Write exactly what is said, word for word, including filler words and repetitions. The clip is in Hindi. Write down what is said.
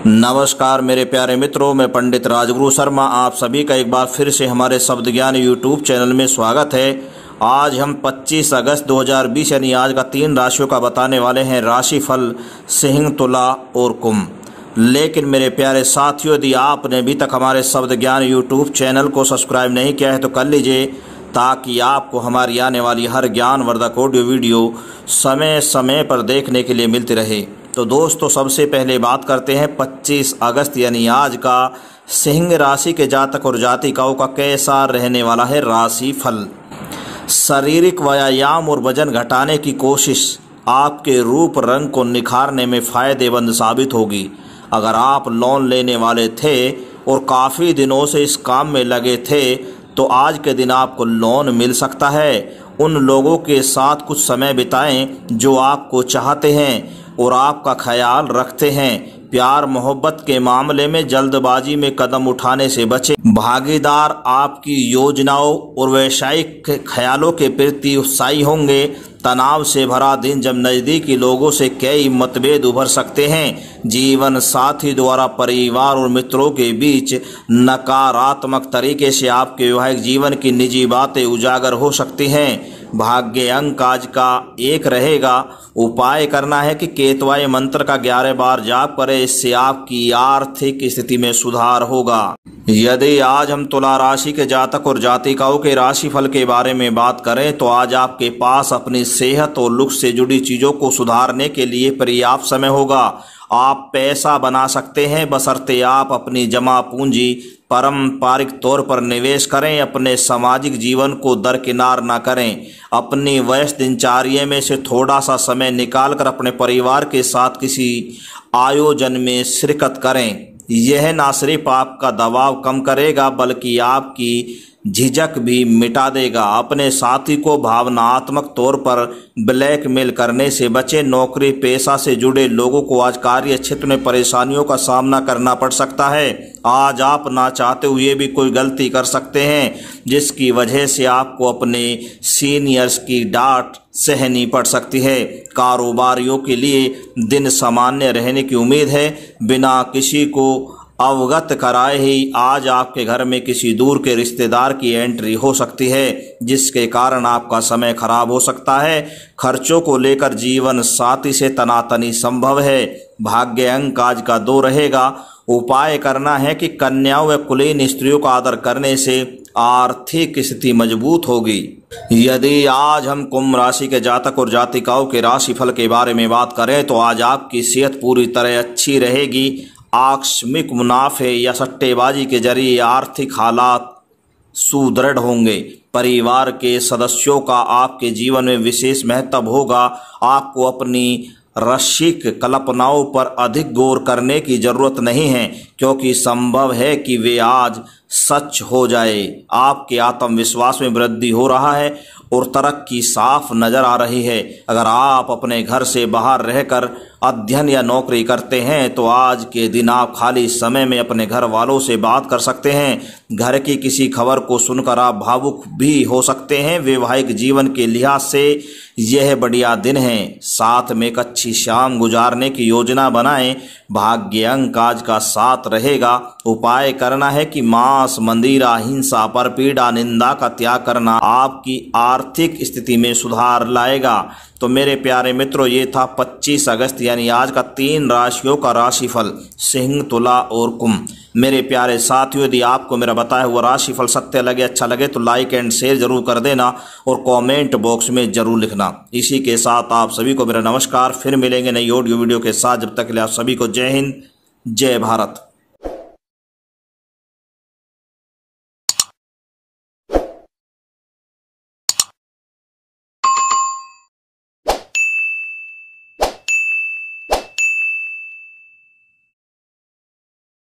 नमस्कार मेरे प्यारे मित्रों, मैं पंडित राजगुरु शर्मा आप सभी का एक बार फिर से हमारे शब्द ज्ञान यूट्यूब चैनल में स्वागत है। आज हम पच्चीस अगस्त दो हज़ार बीस यानी आज का तीन राशियों का बताने वाले हैं राशिफल सिंह, तुला और कुंभ। लेकिन मेरे प्यारे साथियों, यदि आपने अभी तक हमारे शब्द ज्ञान यूट्यूब चैनल को सब्सक्राइब नहीं किया है तो कर लीजिए, ताकि आपको हमारी आने वाली हर ज्ञानवर्धक ऑडियो वीडियो समय समय पर देखने के लिए मिलती रहे। तो दोस्तों, सबसे पहले बात करते हैं पच्चीस अगस्त यानी आज का सिंह राशि के जातक और जातिकाओं का कैसा रहने वाला है राशि फल। शारीरिक व्यायाम और वजन घटाने की कोशिश आपके रूप रंग को निखारने में फायदेमंद साबित होगी। अगर आप लोन लेने वाले थे और काफ़ी दिनों से इस काम में लगे थे तो आज के दिन आपको लोन मिल सकता है। उन लोगों के साथ कुछ समय बिताएं जो आपको चाहते हैं और आपका ख्याल रखते हैं। प्यार मोहब्बत के मामले में जल्दबाजी में कदम उठाने से बचें। भागीदार आपकी योजनाओं और वैश्विक ख्यालों के प्रति उत्साही होंगे। तनाव से भरा दिन जब नज़दीकी लोगों से कई मतभेद उभर सकते हैं। जीवन साथी द्वारा परिवार और मित्रों के बीच नकारात्मक तरीके से आपके वैवाहिक जीवन की निजी बातें उजागर हो सकती हैं। भाग्य अंक आज का एक रहेगा। उपाय करना है कि केतवाय मंत्र का ग्यारह बार जाप करें, इससे आपकी आर्थिक स्थिति में सुधार होगा। यदि आज हम तुला राशि के जातक और जातिकाओं के राशिफल के बारे में बात करें तो आज आपके पास अपनी सेहत और लुक से जुड़ी चीजों को सुधारने के लिए पर्याप्त समय होगा। आप पैसा बना सकते हैं, बशर्ते आप अपनी जमा पूंजी पारंपरिक तौर पर निवेश करें। अपने सामाजिक जीवन को दरकिनार ना करें। अपनी व्यस्त दिनचर्या में से थोड़ा सा समय निकालकर अपने परिवार के साथ किसी आयोजन में शिरकत करें। यह ना सिर्फ आपका दबाव कम करेगा बल्कि आपकी झिझक भी मिटा देगा। अपने साथी को भावनात्मक तौर पर ब्लैकमेल करने से बचें। नौकरी पेशा से जुड़े लोगों को आज कार्य क्षेत्र में परेशानियों का सामना करना पड़ सकता है। आज आप ना चाहते हुए भी कोई गलती कर सकते हैं जिसकी वजह से आपको अपने सीनियर्स की डांट सहनी पड़ सकती है। कारोबारियों के लिए दिन सामान्य रहने की उम्मीद है। बिना किसी को अवगत कराए ही आज आपके घर में किसी दूर के रिश्तेदार की एंट्री हो सकती है, जिसके कारण आपका समय खराब हो सकता है। खर्चों को लेकर जीवन साथी से तनातनी संभव है। भाग्य अंक आज का दो रहेगा। उपाय करना है कि कन्याओं व कुलीन स्त्रियों का आदर करने से आर्थिक स्थिति मजबूत होगी। यदि आज हम कुंभ राशि के जातक और जातिकाओं के राशिफल के बारे में बात करें तो आज आपकी सेहत पूरी तरह अच्छी रहेगी। आकस्मिक मुनाफे या सट्टेबाजी के जरिए आर्थिक हालात सुदृढ़ होंगे। परिवार के सदस्यों का आपके जीवन में विशेष महत्व होगा। आपको अपनी रसिक कल्पनाओं पर अधिक गौर करने की जरूरत नहीं है, क्योंकि संभव है कि वे आज सच हो जाए। आपके आत्मविश्वास में वृद्धि हो रहा है और तरक्की साफ नजर आ रही है। अगर आप अपने घर से बाहर रहकर अध्ययन या नौकरी करते हैं तो आज के दिन आप खाली समय में अपने घर वालों से बात कर सकते हैं। घर की किसी खबर को सुनकर आप भावुक भी हो सकते हैं। वैवाहिक जीवन के लिहाज से यह बढ़िया दिन है। साथ में एक अच्छी शाम गुजारने की योजना बनाएं। भाग्य अंक आज का साथ रहेगा। उपाय करना है कि मांस, मंदिरा, हिंसा पर पीड़ा, निंदा का त्याग करना आपकी आर्थिक स्थिति में सुधार लाएगा। तो मेरे प्यारे मित्रों, ये था पच्चीस अगस्त यानी आज का तीन राशियों का राशिफल सिंह, तुला और कुंभ। मेरे प्यारे साथियों, यदि आपको मेरा बताया हुआ राशिफल सत्य लगे, अच्छा लगे तो लाइक एंड शेयर जरूर कर देना और कमेंट बॉक्स में जरूर लिखना। इसी के साथ आप सभी को मेरा नमस्कार। फिर मिलेंगे नई ऑडियो वीडियो के साथ। जब तक के लिए आप सभी को जय हिंद, जय भारत।